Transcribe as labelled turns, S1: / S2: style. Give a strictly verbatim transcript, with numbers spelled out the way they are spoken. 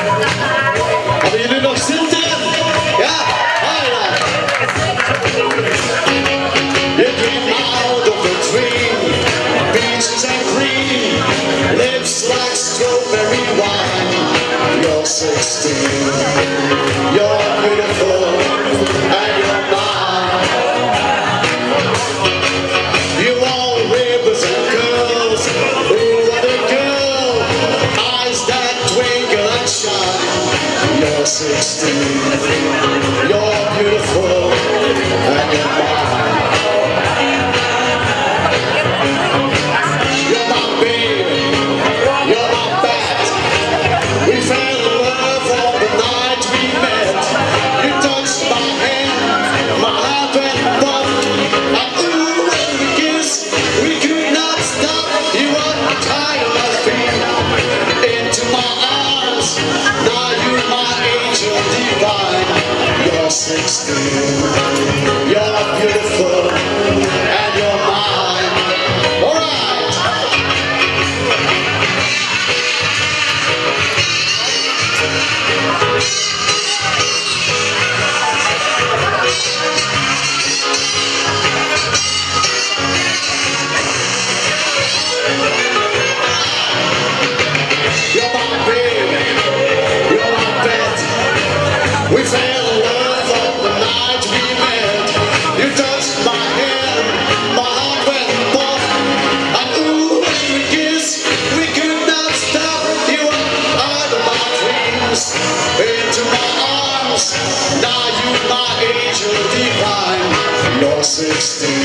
S1: Hebben jullie nog stilte? Ja? Alright. You came out of a dream, beaches and green, lips like strawberry wine. You're sixteen, you're beautiful, and you're mine. You all rivers and curls, ooh, what a girl, eyes that twinkle and shine. You're sixteen, you're beautiful, and you're mine. You're my baby, you're my bat. We fell in love on the night we met. You touched my hand, my heart went pop, and ooh, when we kissed, we could not stop. You untied my feet into my arms. Now you're my angel divine. You're sixteen, you're beautiful, and you're mine. All right. You're my baby, you're my pet. We fell in love on the night we met. You touched my hand, my heart went pop, and ooh, when we kissed, we could not stop. You were out of my dreams, into my arms. Now you're my angel divine. You're sixteen.